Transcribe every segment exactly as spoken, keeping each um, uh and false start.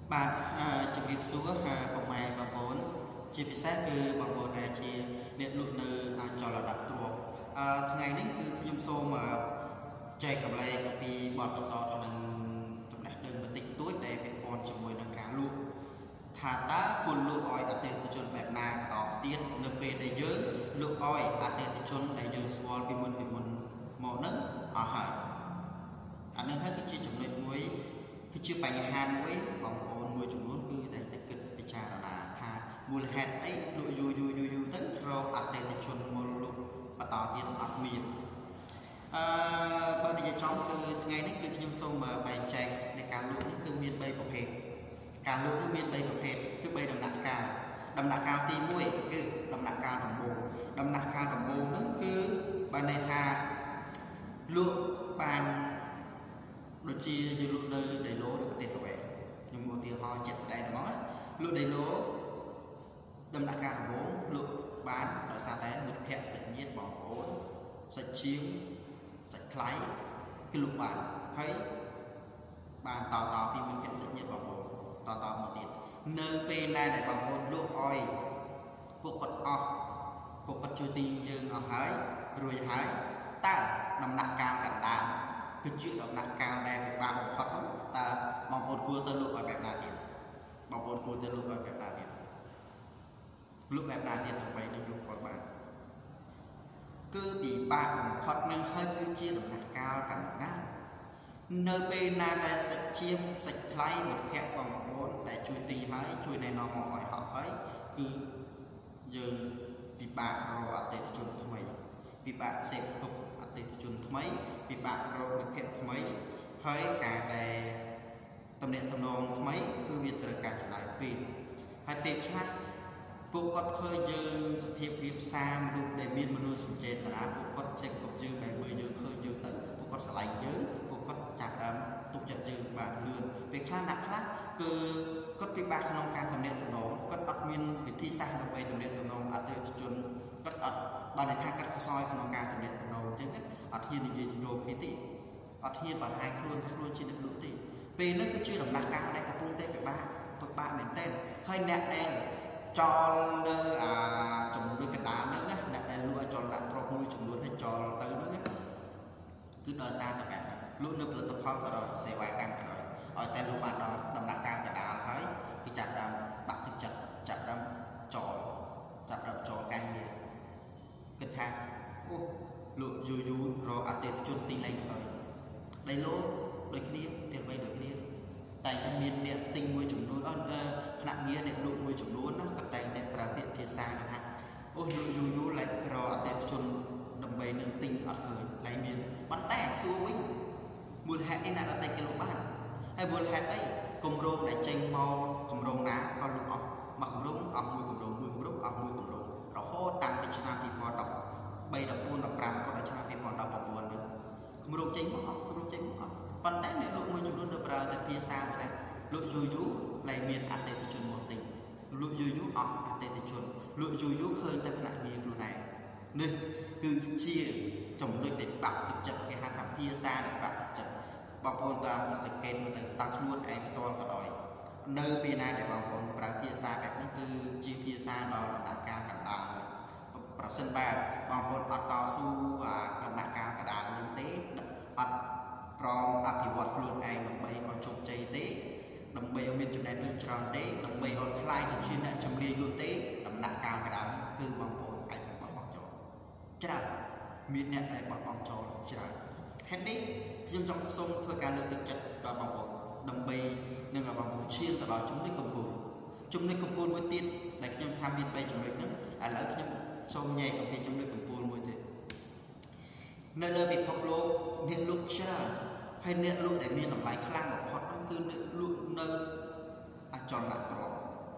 បាទជំរាបសួរពុកម៉ែបងប្អូនជាពិសេសគឺបងប្អូនដែលជាអ្នកលក់នៅចលនាទ្រពថ្ងៃនេះគឺខ្ញុំសូមចែករំលែកអំពីបទពិសោធន៍និងចំណេះដឹងបន្តិចបន្តួចដែលពាក់ព័ន្ធជាមួយនឹងការលក់ថាតើគួរលក់ឲ្យអតិថិជនបែបណាបន្តទៀតនៅពេលដែលយើងលក់ឲ្យអតិថិជនដែលយើងស្គាល់ពីមុនពីមុនមកនឹងអស់ហើយអានឹងហើយគឺជាចំណុចមួយគឺជាបញ្ហាមួយបងប្អូនមួយចំនួនគឺតែតែគិតពិចារណាថាមូលហេតុអីលក់យូរយូរយូរយូរទៅរកអតិថិជនមកលក់បន្តទៀតអត់មានអឺបើនិយាយចំគឺថ្ងៃនេះគឺខ្ញុំសូមបែងចែកនៃការលក់នេះគឺមាន3ប្រភេទការលក់នេះមាន3ប្រភេទគឺ3ដំណាក់កាលដំណាក់កាលទី1គឺដំណាក់កាលដំបូងដំណាក់កាលដំបូងនោះគឺបានន័យថាលក់បានដូចជាយើងលក់នៅដៃឡូឬប្រទេសប្រវែងខ្ញុំឧទាហរណ៍ជាក់ស្ដែងហ្មងលក់ដៃឡូដំណាក់កាលដំបូងលក់បានដោយសារតែមិត្តភ័ក្តិសាច់ញាតិបងប្អូនសាច់ជាងសាច់ថ្លៃគឺលក់បានហើយបានតតពីមិត្តភ័ក្តិសាច់ញាតិបងប្អូនតតមកទៀតនៅពេលណាដែលបងប្អូនលក់ឲ្យពួកគាត់អស់ពួកគាត់ជួយទីយើងអស់ហើយរួចហើយតើដំណាក់កាលកណ្ដាលគឺជាដំណាក់កាលដែលពិបាកបំផុតតើបងប្អូនគួរទៅលក់ឲ្យបែបណាទៀតបងប្អូនគួរទៅលក់ឲ្យបែបណាទៀតលក់បែបណាទៀតដើម្បីនឹងលក់គាត់បានគឺពិបាកបំផុតនឹងហើយគឺជាដំណាក់កាលកណ្ដាលនៅពេលណាដែលសាច់ជាមសាច់ថ្លៃមិត្តភ័ក្តិបងប្អូនដែលជួយទីហើយជួយណែនាំមកឲ្យហោះហើយគឺយើងពិបាករកអតិថិជនថ្មីពិបាកសេពទុកអតិថិជនថ្មីពិបាករកមិត្តភ័ក្តិថ្មីហើយការដែលតំណែងតំណងថ្មីគឺវាត្រូវការចំណាយពេលហើយពេលខ្លះពួកគាត់ឃើញយើងសភាពរៀបសារមនុស្សដែលមានមនោសញ្ចេតនាពួកគាត់ចេះគ្រប់យើងបែបមើលយើងឃើញយើងទៅពួកគាត់ស្រឡាញ់យើងពួកគាត់ចាប់ដើមទុកចិត្តយើងបានលឿនពេលខ្លះអ្នកខ្លះគឺគាត់ពិបាកក្នុងការតំណែងតំណងគាត់អត់មានវិធីសាស្ត្រដើម្បីតំណែងតំណងអតិថិជនគាត់អត់បានន័យថាគាត់ខ្សោយក្នុងការតំណែងតំណងអញ្ចឹងអត់ហ៊ាននិយាយជំរុំគេទេអត់ហ៊ានបង្ហាញខ្លួនថាខ្លួនជាអ្នកលក់ទេពេលហ្នឹងគឺជាដំណាក់កាលដែលកំពុងតែពិបាកពិបាកមែនទែនហើយអ្នកដែលចោលនៅអាចំណុចកណ្ដាលហ្នឹងណាអ្នកដែលលក់ចោលដាក់ទ្រព្យមួយចំនួនឲ្យចោលទៅហ្នឹងគឺដោយសារតែបែបលក់នៅផលិតផលក៏ដោយសេវាកម្មក៏ដោយឲ្យតែលក់បានដល់ដំណាក់កាលកណ្ដាលហើយគឺចាប់ដើមបាក់ទឹកចិត្តចាប់ដើមចោលចាប់ដើមចោលការងារគិតថាអូលក់យូរយូររកអតិថិជនទីលែងឃើញដៃឡូដូចគ្នាទៀតបីដូចគ្នាតែតែមានអ្នកទិញមួយចំនួនអត់ថ្នាក់ងារអ្នកលក់មួយចំនួនណាគាត់តែតែប្រើពាក្យភាសាថាអូលក់យូរយូរឡែករកអតិថិជនដើម្បីនឹងទិញអត់ឃើញឡែមានប៉ុន្តែសួរវិញមូលហេតុអីណាដល់តែគេលក់បានហើយមូលហេតុអីគម្រោងដែលចេញមកគម្រោងណាក៏លក់អស់មកគម្រោងអស់មួយគម្រោងមួយគម្រោងអស់មួយគម្រោងរហូតតាំងពីឆ្នាំពីរពាន់ដប់បីដប់បួនដប់ប្រាំរហូតដល់ឆ្នាំពីរពាន់ដប់៩នេះគម្រោងចេញមកអស់គម្រោងចេញមកអស់ប៉ុន្តែអ្នកលក់មួយចំនួននៅប្រើតែភាសាថាលក់យូរយូរឡែមានអតិថិជនមកទិញលក់យូរយូរអស់អតិថិជនលក់យូរយូរឃើញតែភ្នាក់ងារខ្លួនឯងនេះគឺជាចំណុចដែលបាក់ទឹកចិត្តគេហៅថាភាសាដែលបាក់ទឹកចិត្តបងប្អូនតាមសង្កេតមើលទៅតាំងខ្លួនឯងផ្ទាល់ក៏ដោយនៅពេលណាដែលបងប្អូនប្រើភាសាបែបនេះគឺជាភាសាដល់ដំណាក់កាលកណ្ដាលប្រសិនបើបងប្អូនអត់តស៊ូដំណាក់កាលកណ្ដាលនេះទេអត់ព្រមអភិវឌ្ឍខ្លួនឯងដើម្បីឲ្យជោគជ័យទេដើម្បីឲ្យមានចំណេះដឹងច្រើនទេដើម្បីឲ្យខ្លាយទៅជាអ្នកជំនាញលក់ទេដំណាក់កាលកណ្ដាលនេះគឺបងប្អូនអាចបោះបង់ចោលច្រើនមានអ្នកដែលបោះបង់ចោលច្រើនហេតុនេះខ្ញុំចង់សូមធ្វើការលើកទឹកចិត្តដល់បងប្អូនដើម្បីនឹងឲ្យបងប្អូនឈានទៅដល់ចំណុចកំពូលចំណុចកំពូលមួយទៀតដែលខ្ញុំថាមានបីចំណុចហ្នឹងឥឡូវខ្ញុំសូមញែកអំពីចំណុចកំពូលមួយទៀតនៅលើពិភពលោកអ្នកលក់ច្រើនហើយអ្នកលក់ដែលមានតម្លៃខ្លាំងបំផុតនោះគឺអ្នកលក់នៅអចលនទ្រព្យ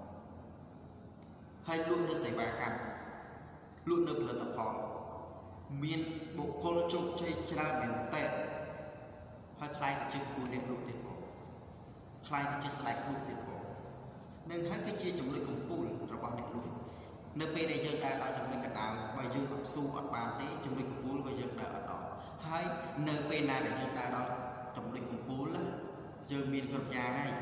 ហើយលក់នៅសេវាកម្មលក់នៅផលិតផលមានបុគ្គលជោគជ័យច្រើនមែនតើហើយខ្លាយទៅជាគូអ្នកលក់ទៀតផងខ្លាយទៅជាស្ដេចលក់ទៀតផងនឹងហើយគឺជាចំណុចកំពូលរបស់អ្នកលក់នៅពេលដែលយើងដើរដល់ចំណុចកណ្ដាលបើយើងអត់ស៊ូអត់បានទេចំណុចកំពូលក៏យើងដើរអត់ដល់ហើយនៅពេលណាដែលយើងដើរដល់ចំណុចកំពូលយើងមានគ្រប់យ៉ាងហើយ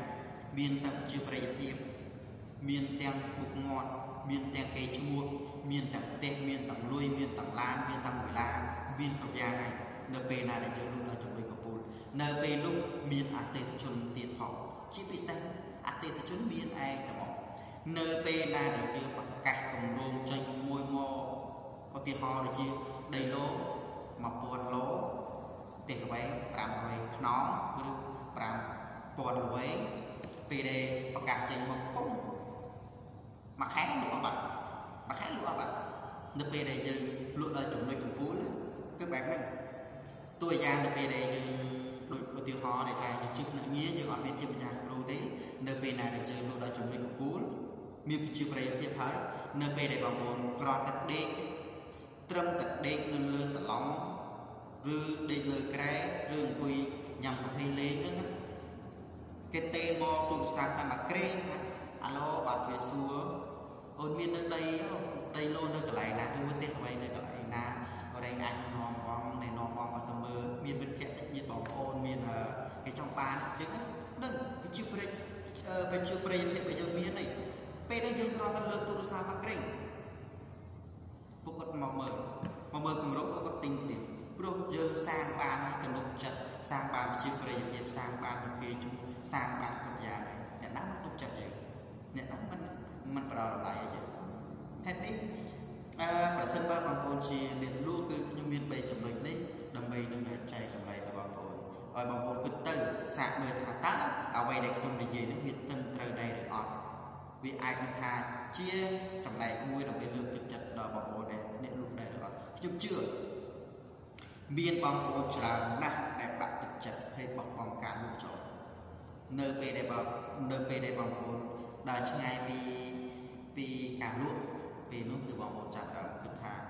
មានទាំងជាប្រយោជន៍មានទាំងបុកមាត់មានទាំងកេរឈ្មោះមានទាំងផ្ទះមានទាំងលុយមានទាំងឡានមានទាំងវិឡាមានគ្រប់យ៉ាងហើយនៅពេលណាដែលយើងលក់ដល់ជំនួយកំពូលនៅពេលនោះមានអតិថិជនទៀតផងជាពិសេសអតិថិជនមានឯងតែមកនៅពេលណាដែលយើងប្រកាសគម្រោងចេញមួយមកឧទាហរណ៍ដូចជាដីឡូមួយពាន់ឡូផ្ទះល្វែងប្រាំរយខ្នងឬប្រាំពាន់ល្វែងពេលដែលប្រកាសចេញមកពុំមួយខែលក់អត់បាត់មួយខែលក់អត់បាត់នៅពេលដែលយើងលក់ដល់ចំណុចកំពូលគឺបែបហ្នឹងតួយ៉ាងនៅពេលដែលយើងដូចឧទាហរណ៍ដែលថាយើងជិះអ្នកងារយើងអត់មានជាម្ចាស់គម្រោងទេនៅពេលណាដែលយើងលក់ដល់ចំណុចកំពូលមានប្រជាប្រិយភាពហើយនៅពេលដែលបងប្អូនក្រទឹកដេកត្រឹមតែដេកនៅលើសាឡុងឬដេកលើក្រែឬអង្គុយញ៉ាំកាហ្វេលេងហ្នឹងគេទេមកទូរស័ព្ទតាមអាក្រេងថាអាឡូបាទជម្រាបសួរអូនមាននៅដីដីឡូនៅកន្លែងណាឬមួយទៀតអ្វីនៅកន្លែងណារែងអាចនាំបងណែនាំបងឲ្យទៅមើលមានមិត្តភក្តិសាច់ញាតិបងប្អូនមានគេចង់បានអញ្ចឹងហ្នឹងគឺជាប្រេចប្រជាប្រិយភាពដែលយើងមាននេះពេលដែលយើងគ្រាន់តែលើកទូរស័ព្ទមកក្រេងពួកគាត់មកមើលមកមើលគម្រោងពួកគាត់ទិញទៀតព្រោះយើងសាងបានទំនុកចិត្តសាងបានប្រជាប្រិយភាពសាងបានគេជួយសាងបានគ្រប់យ៉ាងអ្នកណាមកទុកចិត្តយើងអ្នកណាមិនមិនផ្ដល់តម្លៃឲ្យយើងហេតុនេះអឺប្រសិនបើបងប្អូនជាអ្នកលក់គឺខ្ញុំមានបីចំណុចនេះដើម្បីនឹងចែកចម្លែកដល់បងប្អូនឲ្យបងប្អូនគិតទៅសាកមើលថាតើអ្វីដែលខ្ញុំនិយាយនេះវាត្រឹមត្រូវដែរឬអត់វាអាចនឹងថាជាចម្លែកមួយដើម្បីលើកទឹកចិត្តដល់បងប្អូនដែរអ្នកលក់ដែរឬអត់ខ្ញុំជឿមានបងប្អូនច្រើនណាស់ដែលបាក់ទឹកចិត្តហើយបោះបង់ការលក់ចោលនៅពេលដែលបងនៅពេលដែលបងប្អូនដើរឆ្ងាយពីពីការលក់ពេលនោះគឺបងប្អូនចាប់ដើមគិតថា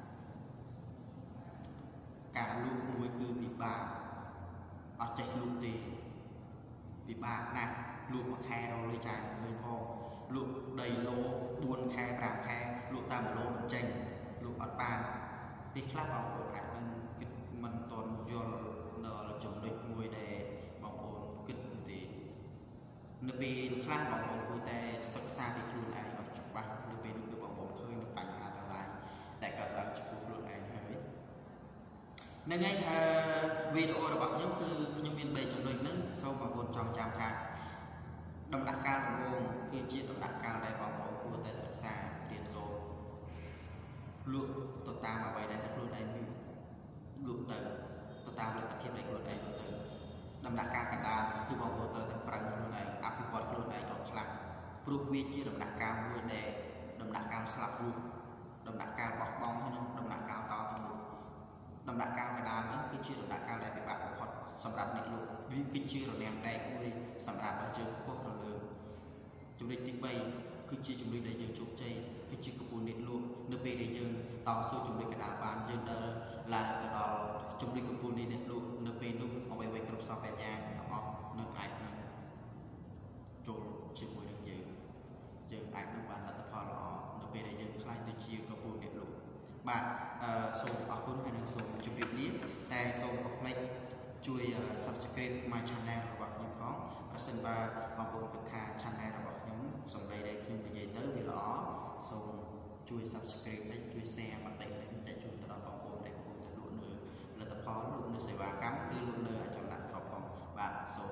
ការលក់មួយគឺពិបាកអត់ចេះលក់ទេពិបាកណាស់លក់មួយខែរកលុយចាយឃើញផងលក់ដីឡូបួនខែប្រាំខែលក់តាមឡូមិនចេញលក់អត់បានពេលខ្លះបងប្អូនអាចនឹងគិតមិនទាន់យល់នៅចំណុចមួយដែលបងប្អូនគិតទេនៅពេលខ្លះបងប្អូនគួរតែសិក្សាពីខ្លួនឯងឲ្យច្បាស់នៅពេលនោះគឺបងប្អូនឃើញបញ្ហាទាំងឡាយដែលកើតឡើងចំពោះខ្លួនឯងហើយនឹងឯងថាវីដេអូរបស់ខ្ញុំគឺខ្ញុំមានបីចំណុចហ្នឹងសូមបងប្អូនចងចាំថាដំណាក់កាលដំបូងគឺជាដំណាក់កាលដែលបងប្អូនគួរតែសិក្សារៀនសូត្រលក់ទៅតាមអ្វីដែលខ្លួនឯងលក់ទៅទៅតាមលទ្ធភាពដែលខ្លួនឯងលក់ទៅដំណាក់កាលកណ្ដាលគឺបងប្អូនត្រូវតែប្រឹងខ្លួនឯងអភិវឌ្ឍខ្លួនឯងឲ្យខ្លាំងព្រោះវាជាដំណាក់កាលមួយដែលដំណាក់កាលស្លាប់រស់ដំណាក់កាលបោះបង់ហើយនឹងដំណាក់កាលតទៅមុខដំណាក់កាលកណ្ដាលនេះគឺជាដំណាក់កាលដែលពិបាកបំផុតសម្រាប់អ្នកលក់វាគឺជារនាំងដែកមួយសម្រាប់ឲ្យយើងគោះរលើចំណុចទីបីគឺជាចំណុចដែលយើងជោគជ័យគឺជាកំពូលអ្នកលក់នៅពេលដែលយើងតស៊ូចំណុចកណ្ដាលបានយើងដើរឡើងទៅដល់ចំណុចកំពូលនៃអ្នកលក់នៅពេលនោះអ្វីៗគ្រប់សពបែបយ៉ាងទាំងអស់នឹងអាចនឹងចូលជាមួយនឹងយើងយើងអាចនឹងបានលទ្ធផលល្អនៅពេលដែលយើងខ្លាចទៅជាកំពូលអ្នកលក់បាទសូមអរគុណហើយនឹងសូមជម្រាបលាតែសូមកុំភ្លេចជួយ subscribe my channel របស់ខ្ញុំផងប្រសិនបើបងប្អូនគិតថា channel របស់ខ្ញុំសម្ដីដែលខ្ញុំនិយាយទៅវាល្អសូមជួយ subscribe ហើយជួយ share បន្តិចនេះចែកជូនទៅដល់បងប្អូនដែលកំពុងតែលក់នៅផលលក់នៅសេវាកម្មឬលក់នៅអចលនទ្រព្យផងបាទសូម